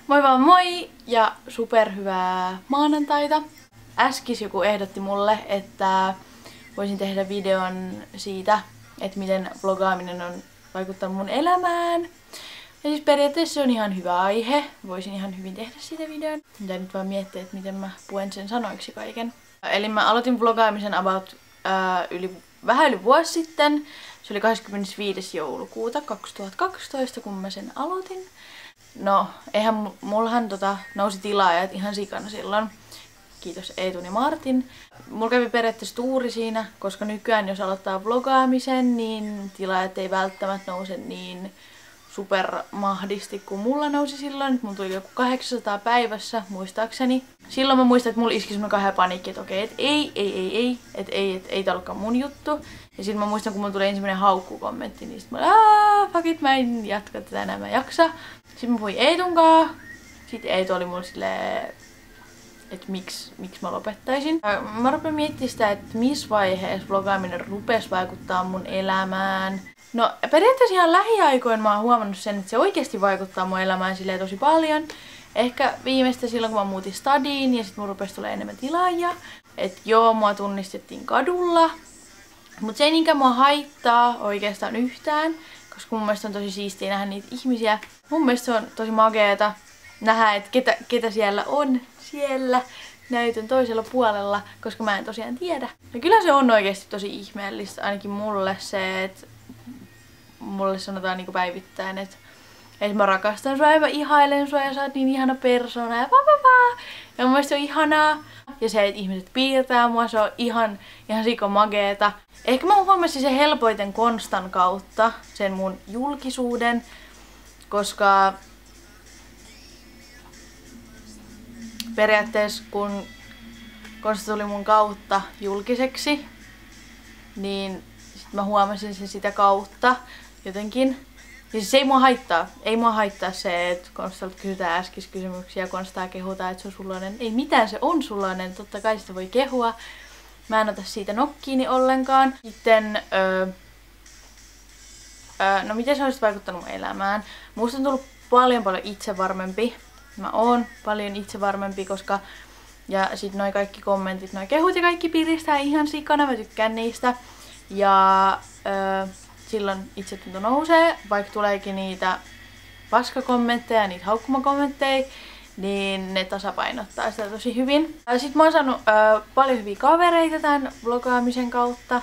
Moi vaan moi ja superhyvää maanantaita. Äskis joku ehdotti mulle, että voisin tehdä videon siitä, että miten vlogaaminen on vaikuttanut mun elämään. Ja siis periaatteessa se on ihan hyvä aihe. Voisin ihan hyvin tehdä siitä videon. Mitä nyt vaan miettiä, että miten mä puen sen sanoiksi kaiken. Eli mä aloitin vlogaamisen about vähän yli vuosi sitten. Se oli 25. joulukuuta 2012, kun mä sen aloitin. No, eihän mullahan nousi tilaajat ihan sikana silloin. Kiitos Eetun ja Martin. Mulla kävi periaatteessa tuuri siinä, koska nykyään jos aloittaa vlogaamisen, niin tilaajat ei välttämättä nouse niin supermahdisti kuin mulla nousi silloin. Mulla tuli joku 800 päivässä, muistaakseni. Silloin mä muistan, että mulla iski semmonen kahden paniikki, että okei, että ei tää ollutkaan mun juttu. Ja sitten mä muistan, kun mulla tuli ensimmäinen haukkukommentti, niin sit mä olin, fuck it, mä en jatka tätä enää, mä jaksa. Sitten mä puhuin Eetunkaan. Sitten Eetu oli mulla silleen, että miksi mä lopettaisin. Mä rupean miettimään sitä, että missä vaiheessa vlogaaminen rupesi vaikuttaa mun elämään. No periaatteessa ihan lähiaikoin mä oon huomannut sen, että se oikeasti vaikuttaa mun elämään silleen tosi paljon. Ehkä viimeistä silloin, kun mä muutin stadiin ja sit mun rupesi tulee enemmän tilaajia. Että joo, mua tunnistettiin kadulla. Mut se ei niinkään mua haittaa oikeastaan yhtään, koska mun mielestä on tosi siistiä nähdä niitä ihmisiä. Mun mielestä se on tosi makeeta nähdä, että ketä siellä on siellä näytön toisella puolella, koska mä en tosiaan tiedä. Ja kyllä se on oikeasti tosi ihmeellistä, ainakin mulle se, että mulle sanotaan niinku päivittäin, että mä rakastan sua ja mä ihailen sua ja sä oot niin ihana persona ja ja mun mielestä se on ihanaa. Ja se, että ihmiset piirtää mua, se on ihan sikomageeta. Ehkä mä huomasin sen helpoiten Konstan kautta, sen mun julkisuuden, koska periaatteessa kun Konsta tuli mun kautta julkiseksi, niin sit mä huomasin sen sitä kautta jotenkin. Ja siis ei mua haittaa se, että Konstalta kysytään kysymyksiä, Konstaa kehutaan, että se on sullainen. Ei mitään, se on sullainen, totta kai sitä voi kehua. Mä en ota siitä nokkiini ollenkaan. Sitten, no miten se olisi vaikuttanut mun elämään? Musta on tullut paljon itsevarmempi. Mä oon paljon itsevarmempi, koska ja sit noi kaikki kommentit, noi kehut ja kaikki piristää ihan sikana, mä tykkään niistä. Ja silloin itsetunto nousee, vaikka tuleekin niitä paskakommentteja ja niitä haukkumakommentteja, niin ne tasapainottaa sitä tosi hyvin. Sitten mä oon saanut paljon hyviä kavereita tämän vlogaamisen kautta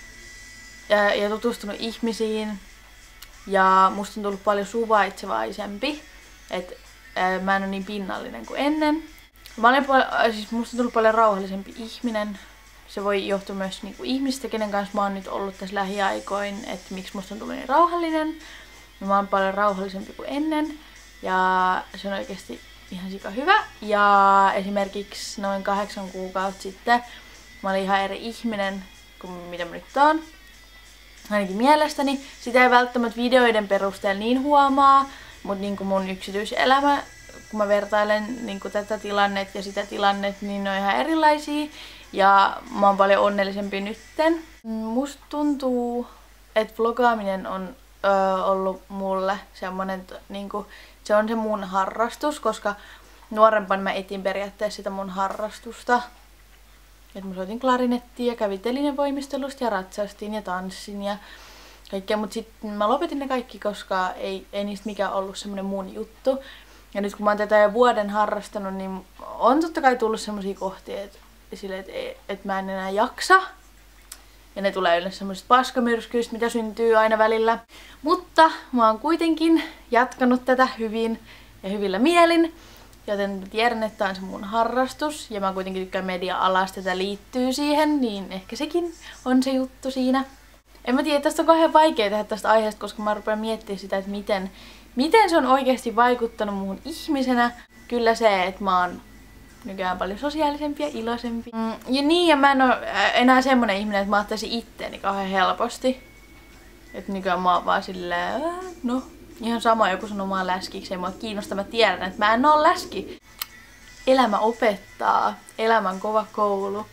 ja tutustunut ihmisiin. Ja musta on tullut paljon suvaitsevaisempi, että mä en ole niin pinnallinen kuin ennen. Musta on tullut paljon rauhallisempi ihminen. Se voi johtua myös niinku ihmistä, kenen kanssa mä oon nyt ollut tässä lähiaikoin, että miksi musta on tullut niin rauhallinen. Mä oon paljon rauhallisempi kuin ennen ja se on oikeasti ihan sika hyvä. Ja esimerkiksi noin 8 kuukautta sitten mä olin ihan eri ihminen kuin mitä mä nyt oon. Ainakin mielestäni. Sitä ei välttämättä videoiden perusteella niin huomaa, mutta niinku mun yksityiselämä, kun mä vertailen niinku tätä tilannetta ja sitä tilannetta, niin ne on ihan erilaisia. Ja mä oon paljon onnellisempi nytten. Musta tuntuu, että vlogaaminen on ollut mulle semmonen, niinku, se on se mun harrastus, koska nuorempana mä etin periaatteessa sitä mun harrastusta. Et mä soitin klarinettia ja kävin telinevoimistelusta ja ratsastin ja tanssin ja kaikkea, mut sitten mä lopetin ne kaikki, koska ei niistä mikään ollut semmonen mun juttu. Ja nyt kun mä oon tätä jo vuoden harrastanut, niin on totta kai tullut semmosia kohtia, että mä en enää jaksa. Ja ne tulee yleensä semmoisista paskamyrskyistä, mitä syntyy aina välillä. Mutta mä oon kuitenkin jatkanut tätä hyvin ja hyvillä mielin. Joten tiedän, että tää on se mun harrastus. Ja mä kuitenkin tykkään media-alasta, tätä liittyy siihen, niin ehkä sekin on se juttu siinä. En mä tiedä, tästä on kauhean vaikea tehdä tästä aiheesta, koska mä rupean miettimään sitä, että miten se on oikeasti vaikuttanut muun ihmisenä. Kyllä se, että mä oon nykyään paljon sosiaalisempi ja iloisempi. Ja mä en oo enää semmonen ihminen, että mä ottaisin itteeni kauhean helposti. Että nykyään mä oon vaan silleen, no ihan sama, joku sanoo mä oon läskiksi, ei mua kiinnosta, mä tiedän, että mä en oo läski. Elämä opettaa, elämän kova koulu.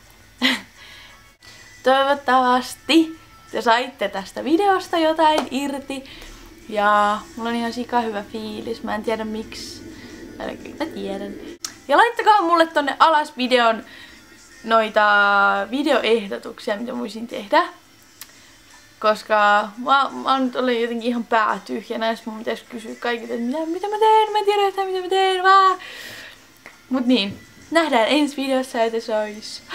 Toivottavasti te saitte tästä videosta jotain irti. Ja mulla on ihan sika hyvä fiilis, mä en tiedä miksi. Kyllä mä tiedän. Ja laittakaa mulle tonne alas noita videoehdotuksia, mitä voisin tehdä. Koska mä olin jotenkin ihan päätyhjänä ja mun pitäisi kysyä kaikilta, että mitä mä teen, mä en tiedä yhtään mitä mä teen, vaan. Mut niin, nähdään ensi videossa, että se olisi